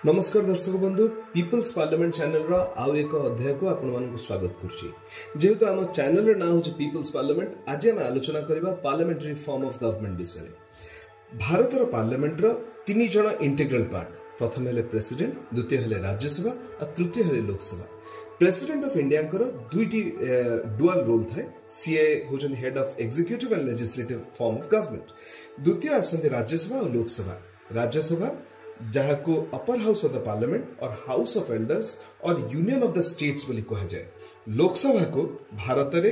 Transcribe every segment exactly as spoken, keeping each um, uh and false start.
नमस्कार दर्शक बंधु पीपल्स पार्लियामेंट चैनल रा आउ एक अध्याय को आपण मानक स्वागत करछि। जेहेतु आम चैनल रा नाम होछि पीपल्स पार्लियामेंट, आज हम आलोचना करबा पार्लियामेंटरी फॉर्म ऑफ गवर्नमेंट विषय। भारत रो पार्लियामेंट रो तीन जण इंटीग्रल पार्ट, प्रथम हेले प्रेसिडेंट, द्वितीय हेले राज्यसभा और तृतीय हेले लोकसभा। प्रेसिडेंट ऑफ इंडिया कर दुईटी डुअल रोल थाए, सीए होजन head of executive and legislative form of government. द्वितीय आसंती राज्यसभा और लोकसभा। राज्यसभा जहाँ को upper house of the parliament और हाउस ऑफ एल्डर्स और यूनियन ऑफ द स्टेट्स बोली कहा जाए। लोकसभा को भारत रे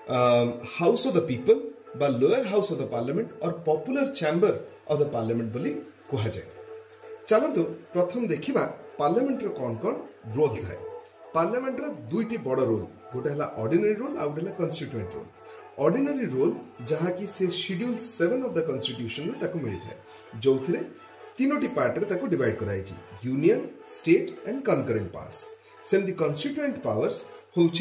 हाउस ऑफ द पीपल बा lower house of the parliament और popular chamber of the parliament बोली कहा जाए। चलतु प्रथम देखिबा पार्लियामेंट रो कौन कौन रोल थाए। पार्लियामेंट रो दुईटी बड़ रोल, गोटे हला ऑर्डिनरी रोल आ गोटे हला कॉन्स्टिट्यूएंट रोल। ऑर्डिनरी रोल जहाँ की से schedule seven of the constitution रे ताको मिली थाए, जोथिरे तीनोटी पार्ट रे ताको डिवाइड कराई छी, union, state and concurrent powers. सेमती कॉन्स्टिट्यूएंट पावर्स होची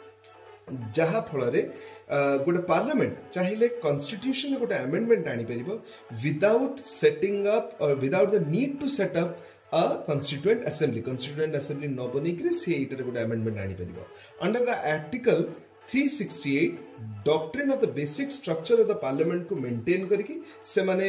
जहाँ फल रे गोटे पार्लियामेंट चाहिए कॉन्स्टिट्यूशन गोटे अमेंडमेंट आनी परिबो विदाउट सेटिंग अप और without the need to set up a constituent assembly. Constituent assembly न बनी कि से एटारे गोटे अमेंडमेंट आनी परिबो under the article three sixty eight doctrine of the basic structure of the parliament को मेंटेन करके से माने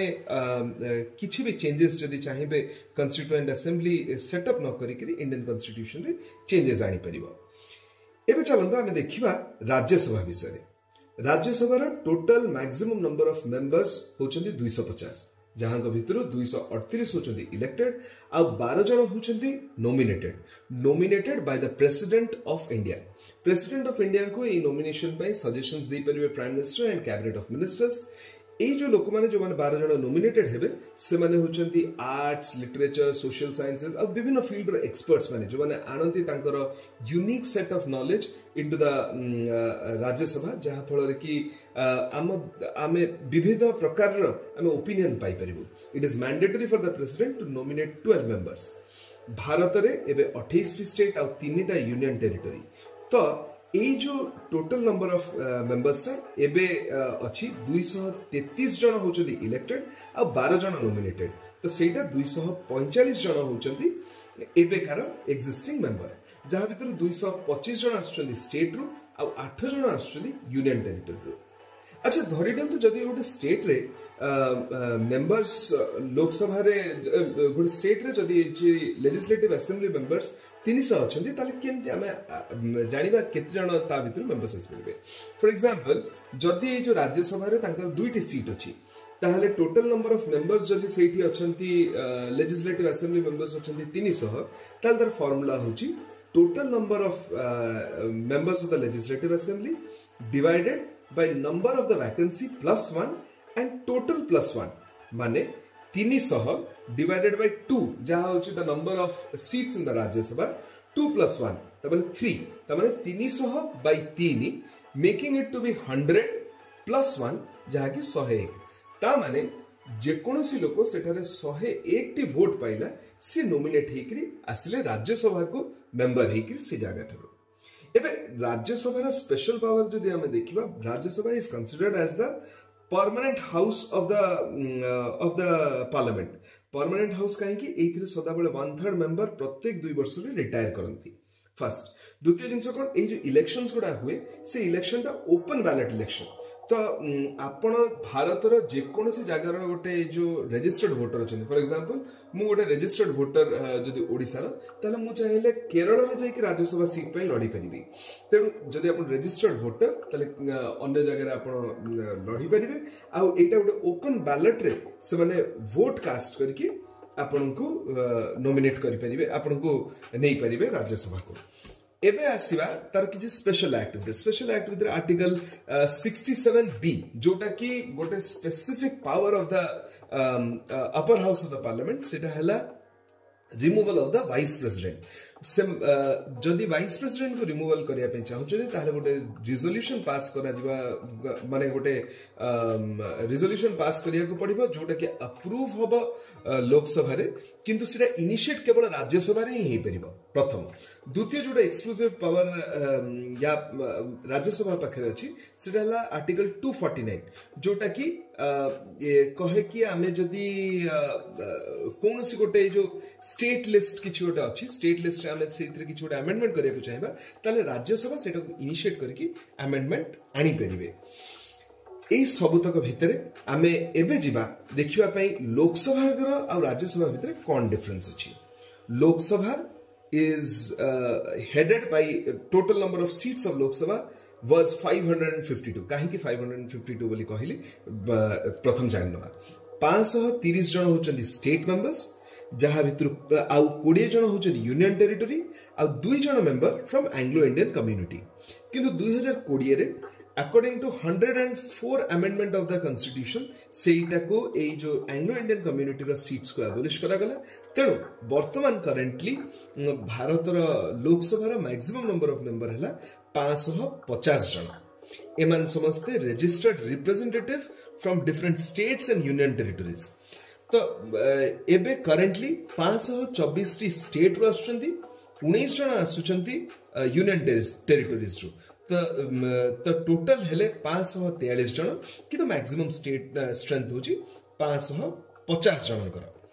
किछि भी चेंजेस जदि चाहिए कॉन्स्टिट्यूएंट असेंबली सेटअप न करिकरी इंडियन कॉन्स्टिट्यूशन रे चेंजेस आनी परिबो। एबे चलंतो आमे देखिबा राज्यसभा विषय। राज्यसभा रा total maximum number of members होचंदी दो सौ पचास, जहां को भितरु दो सौ अड़तीस होचंदी इलेक्टेड आ बारह जण होचंदी nominated nominated by the president of India. President of India को ए नॉमिनेशन पे सजेशंस दे परिबे prime minister and cabinet of ministers. ए जो लोक माने जो माने बारह जण नॉमिनेटेड हेबे से माने होचंदी आर्ट्स, लिटरेचर, सोशल साइंसेस और विभिन्न फील्ड रो एक्सपर्ट्स माने जो माने आनंती तांकर unique set of knowledge into the Rajya Sabha, जहाँ फल कि आम आमे विविध प्रकार रो आमे ओपिनियन पाई परिबो। It is mandatory for the president to nominate twelve members. Bharat रे एबे अट्ठाईस टी स्टेट और तीनटा यूनियन टेरिटरी। तो ए जो टोटल नंबर ऑफ मेंबर्स एबे अच्छी दो सौ तैंतीस जन होचंदी इलेक्टेड और बारह जन नॉमिनेटेड। तो सेटा दो सौ पैंतालीस जन होचंदी एबेकार एक्जिस्टिंग मेंबर, जहाँ भीतर दो सौ पच्चीस जन आसुचंदी स्टेट रू और आठ जन आसुचंदी यूनियन टेरिटरी रू। अच्छा धरि दियंतु जदि गोटे स्टेट रे मेंबर्स लोकसभा रे गोटे स्टेट रे जदि लेजिस्लेटिव असेंबली मेंबर्स तीन सौ अच्छे ताले केमती आमे जानिबा केते जण ता भितर मेंबर्स आसी परिबे। फॉर एग्जांपल जदि जो राज्यसभा रे तांकर दुईटी सीट अछि ताहले टोटल नंबर ऑफ मेंबर्स जदि सेठी अछंती लेजिस्लेटिव असेंबली मेंबर्स अछंती तीन सौ, ताले दर फार्मूला होची total number of members of the legislative assembly divided by number of the vacancy plus one and total plus one, माने तीन सौ divided by two, जहाँ होची the number of seats in the Rajya Sabha, two plus one तमाने three, तमाने तीन सौ by तीन making it to be one hundred plus one, जहाँ की सौ एक। ता माने जेकोनोसी लोको सेठारे सौ एक टी वोट पाइला से नॉमिनेट हेकरी आसिले राज्यसभा को मेंबर हेकरी से जागा ठरो। एबे राज्यसभा स्पेशल पावर जो आम देखा, Rajya Sabha is considered as the permanent house of the of the parliament. Permanent house कहीं सदा बेले वन थर्ड मेंबर प्रत्येक दुई वर्ष में रिटायर करती। फर्स्ट द्वितीय जिनस कौन ये जो इलेक्शंस गुड़ा हुए से इलेक्शन टा ओपन बैलेट इलेक्शन। तो आपण भारत जेकोसी जगार गोटे जो रजिस्टर्ड वोटर अच्छा, फॉर एग्जांपल मु गोटे रजिस्टर्ड वोटर जदि ओडिसार ताले मु चाहिए केरल रे जाई राज्यसभा सीट पे लड़ी परिबी। तेणु जदि आपण रजिस्टर्ड वोटर ताले अन्य जगह आपण लड़ी परिबे। आ एटा गोटे ओपन बैलेट रे से माने वोट कास्ट करके आपण को नॉमिनेट करि परिबे, आपण को नै परिबे राज्यसभा को। एबे आसीबा तार किछि special act with special act with article sixty seven B, जोटा कि गोटे specific power of the upper house of the parliament, सेटा हला removal of the vice president. से जदि वाइस प्रेसिडेंट को रिमूवल करिया पे चाहुचदि ताले गोटे रिजोल्यूशन पास करा जिबा, माने गोटे रिजोल्यूशन पास करिया को पड़िबो जोटा कि अप्रूव होबो लोकसभा रे, किंतु सेटा इनिशिएट केवल राज्यसभा रे ही हेई परिबो। प्रथम द्वितीय जोटा एक्सक्लूसिव पावर या राज्यसभा पाखे अच्छी सेटा आर्टिकल टू फोर्टी नाइन जोटा कि कहे कि आमे जदि कौन सी गोटे जो स्टेट लिस्ट किसी गोटे अच्छी स्टेट लिस्ट आमे से किसी गोटे अमेंडमेंट करने को चाहिए ताले राज्यसभा सेटा इनिशिएट करके अमेंडमेंट आनी परिबे। ए सबुतक भितर आमे एबे जिबा देखिबा पई लोकसभा और राज्यसभा भितर कौन डिफरेंस अछि। Lok Sabha is uh, headed by uh, total number of seats of Lok Sabha was five hundred fifty-two काहे कि five hundred fifty-two बोली कहली प्रथम जान नवा पाँच सौ तीस जन होचंदी स्टेट मेंबर्स जहां भितर आउ बीस जन होचंदी यूनियन टेरिटरी आउ दो जन member from Anglo Indian community किंतु दो हज़ार बीस रे according to one hundred four amendment of the constitution सेटा को ए जो एंग्लो इंडियन कम्युनिटी रो सीट्स को एबोलिश करा गला। तेणु वर्तमान करेंटली भारत रो लोकसभा रो मैक्सिमम नंबर ऑफ मेंबर हला पाँच सौ पचास जन। एमान समस्ते registered representative from different states and union territories. तो एबे करेंटली पाँच सौ चौबीस टी स्टेट रो आसुचंती उन्नीस जन आसुचंती यूनियन टेरिटरीज रो। तो तो टोटल हेले पाँच सौ तेयालीस जन कि तो मैक्सिमम स्टेट स्ट्रेंथ होची पाँच सौ पचास जन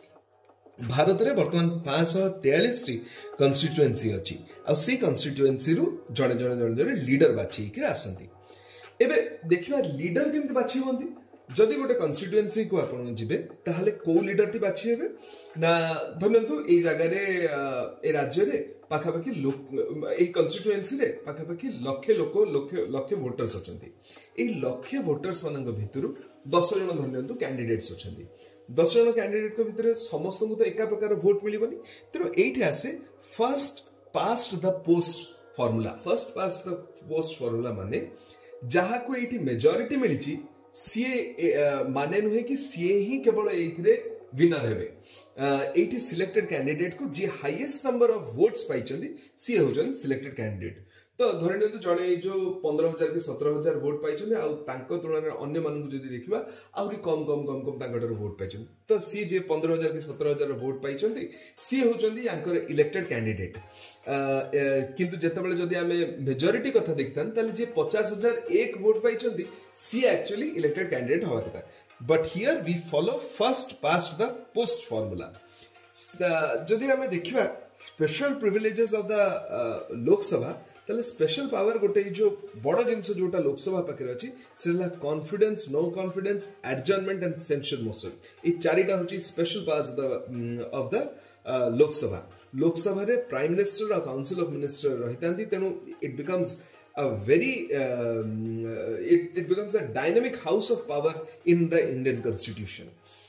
कर। भारत रे वर्तमान पाँच सौ तेयालीस टी कॉन्स्टिट्युएंसी अछि आ सी कॉन्स्टिट्युएंसी रु जणे जणे जणे जणे लीडर बाछि कि आसंती। एबे देखिबा लीडर केमति बाछि होंती जदि गोटे कॉन्स्टिट्युएंसी को आपण जिबे ताहाले को लीडर टी बाछि हेबे ना धरंतु ए जगह रे ए राज्य रे पाखापाखि लोक ए कॉन्स्टिट्युएंसी रे पाखापाखि लक्षे लोक लक्षे लक्षे वोटर्स अछंती। ए लक्षे वोटर्स मानक भितरु दस जन धरंतु कैंडिडेट्स अछंती। दस जन कैंडिडेट को भितर समस्त को तो एका प्रकार वोट मिलिबनी। तेरो एठी आसे first past the post formula. First past the post formula माने जहा को एठी मेजॉरिटी मिलिची सीए माने नुहे कि सीए ही केवल एथिरे विनर हेबे। एठी सिलेक्टेड कैंडिडेट को जे हाईएस्ट नंबर ऑफ वोट्स पाइचंदी सीए होजन सिलेक्टेड कैंडिडेट। तो धरने तो जड़े जो पंद्रह हजार कि सत्रह हजार वोट पाइचंदी आ तांको तुलना रे अन्य मानकु जदि देखिबा आउरी कम कम कम कम तांकटर वोट पाइचंदी। तो सी जे पंद्रह हजार कि सत्रह हजार वोट पाइचंदी सी होचंदी यांकर इलेक्टेड कैंडिडेट। किंतु जेतेबेले जदि आमे मेजॉरिटी कथा देखतान ताले जे पचास हजार एक वोट पाइचंदी सी एक्चुअली इलेक्टेड कैंडिडेट हवा कथा। But here we follow first past the post formula. जदि आमे देखिबा special privileges of the Lok Sabha ताले स्पेशल पावर गोटे जो बड़ जिनस जोटा लोकसभा पाखे अच्छी से confidence no confidence adjournment and censure motion ये चारिटा होची special powers of the Lok Sabha. Lok Sabha रे प्राइम मिनिस्टर और काउंसिल ऑफ मिनिस्टर रहितांती। तेणु it becomes a very uh, it, it becomes a dynamic house of power in the Indian constitution.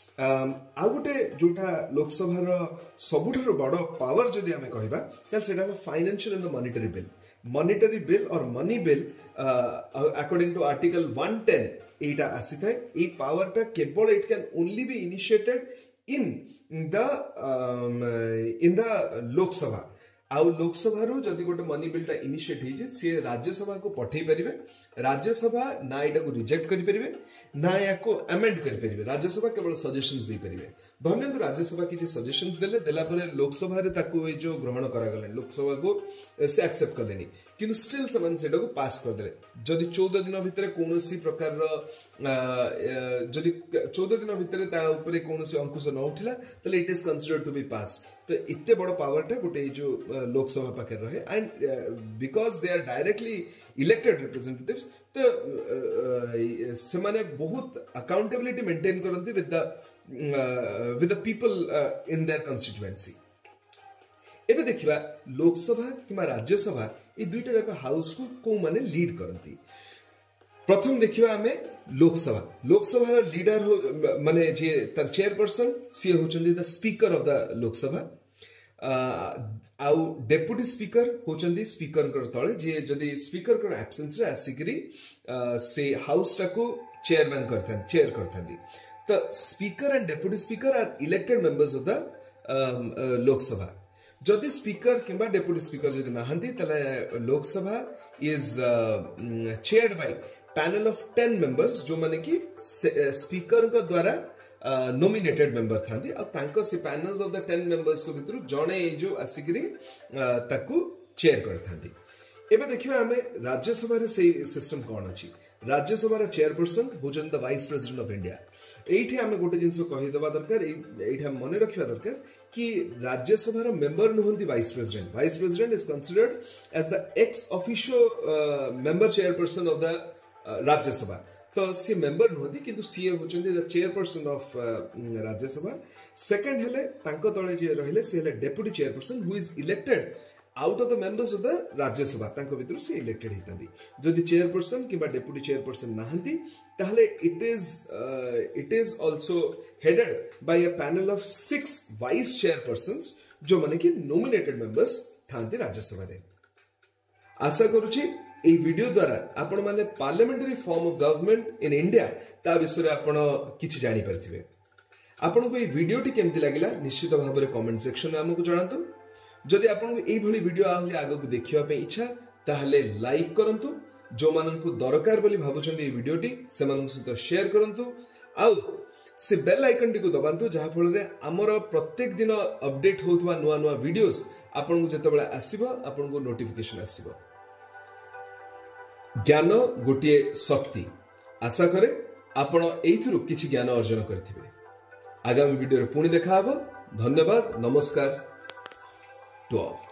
आ गोटे जोटा लोकसभा सबुठार बड़ पावर जदि आमे कहबा ताल सेटा financial and the monetary bill. Monetary bill और money bill according to article one ten एटा आसी थाए। ए पावर टा केवल it can only be initiated in the in the Lok Sabha. आउ लोकसभा रो जदि गोटे मनी बिलटा इनिशिएट होइजे से राज्यसभा को पठेई परिबे। राज्यसभा ना एटा को रिजेक्ट करि परिबे ना याको अमेंड करि परिबे। राज्यसभा केवल सजेशंस दे परिबे। धन्यवाद राज्यसभा किछि सजेशंस देले देला परे लोकसभा रे ताको ए जो ग्रहण करा गले लोकसभा को से एक्सेप्ट करलेनी किंतु स्टिल समान सेटा को पास कर देले। जदि चौदह दिन भितरे कोनोसी प्रकार रो जदि चौदह दिन भितरे ता ऊपर कोनोसी अंकुश न उठिला तले it is considered to be pass. तो इत्ते बड़ पावर टा गोटे जो लोकसभा पाखे रहे and because they are directly elected representatives तो से माने बहुत अकाउंटेबिलिटी मेंटेन करंती with the with the people in their constituency. एबे देखिबा लोकसभा किबा राज्यसभा ए दुईटा जाक हाउस को को माने लीड करंती। प्रथम देखिबा आमे लोकसभा लोकसभा लीडर हो माने जे तर चेयरपर्सन सी होचंदी the speaker of the Lok Sabha. आउ डेप्यूटी स्पीकर होचंदी स्पीकर कर तळे जे जदी स्पीकर कर एब्सेंस रे आसिकरी से हाउस टा को चेयरमैन करथन चेयर करथंदी। तो speaker and deputy speaker are elected members of the Lok Sabha. जदि स्पीकर किंबा डेप्यूटी स्पीकर जदि नाहंती तले Lok Sabha is chaired by panel of ten members जो माने कि स्पीकर का द्वारा नोमिनेटेड मेंबर थांती आ तांको से panel of the ten members को भितर जणे ए जो आसिकरी ताकू चेयर करथांती। एबे देखिबा हमें राज्यसभा रे से सिस्टम कोन अछि। राज्यसभा रे चेयरपर्सन होजन the vice president of India. एठी हमें गोटे जिंस कहि देबा दरकार, एठी हम मने रखिबा दरकार कि राज्यसभा रो मेंबर नहंती vice president. Vice president is considered as the ex officio member chairperson of the Rajya Sabha. तो सी मेंबर नहंती किंतु सी होचंदी the chairperson of Rajya Sabha. Second हेले तांको तळे जे रहिले से हेले deputy chairperson who is elected out of the members of the Rajya Sabha. तांको भितर से इलेक्टेड हितांती। जदि चेयरपर्सन किबा डेप्यूटी चेयरपर्सन नाहंती ताहले it is it is also headed by a panel of six vice chairpersons जो माने कि नॉमिनेटेड मेंबर्स थांती राज्यसभा रे। आशा करूची এই ভিডিও দ্বারা আপন মানে parliamentary form of government in India তা বিষয়ে আপন কিছু জানি পারথিবে। आपको ये वीडियोटी केमती लगिला निश्चित भाव में कमेंट सेक्शन में आमको जणातु। जदि आपको यही वीडियो आहले आगक देखिबा पे इच्छा ताहले लाइक करंतु। जो माननकु दरकार बोली भाबुचंदी ये वीडियोटी से मानन सहित शेयर करंतु। आउ से बेल आइकन टी को दबांतु जहा फल रे हमर प्रत्येक दिन अपडेट होतबा नुवा नुवा वीडियोस आपनको जेतबेला आसीबो आपनको नोटिफिकेशन आसीबो। ज्ञान गोटे शक्ति। आशा करे आपण एइथरु किछि ज्ञान अर्जन करथिबे। आगामी वीडियो रे पुणी देखा हबो। धन्यवाद। नमस्कार टू ऑल।